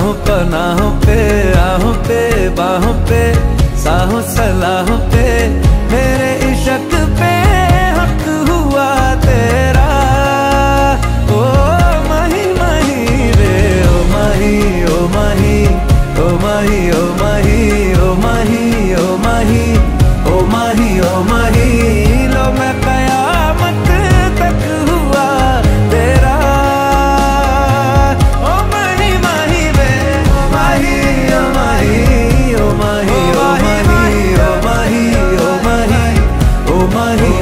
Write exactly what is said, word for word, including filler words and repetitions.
राहों पनाहों पे, आहों पे बाहों पे, साहों सलाहों पे, मेरे इश्क पे हक हुआ तेरा। ओ माही माही रे, ओ माही ओ माही, ओ माही ओ माही, ओ माही ओ माही, ओ माही ओ माही, लो मैं कयामत तक हुआ तेरा। ओ माही माही रे, ओ माही ओ माही, ओ माही ओ माही, ओ माही ओ माही, ओ माही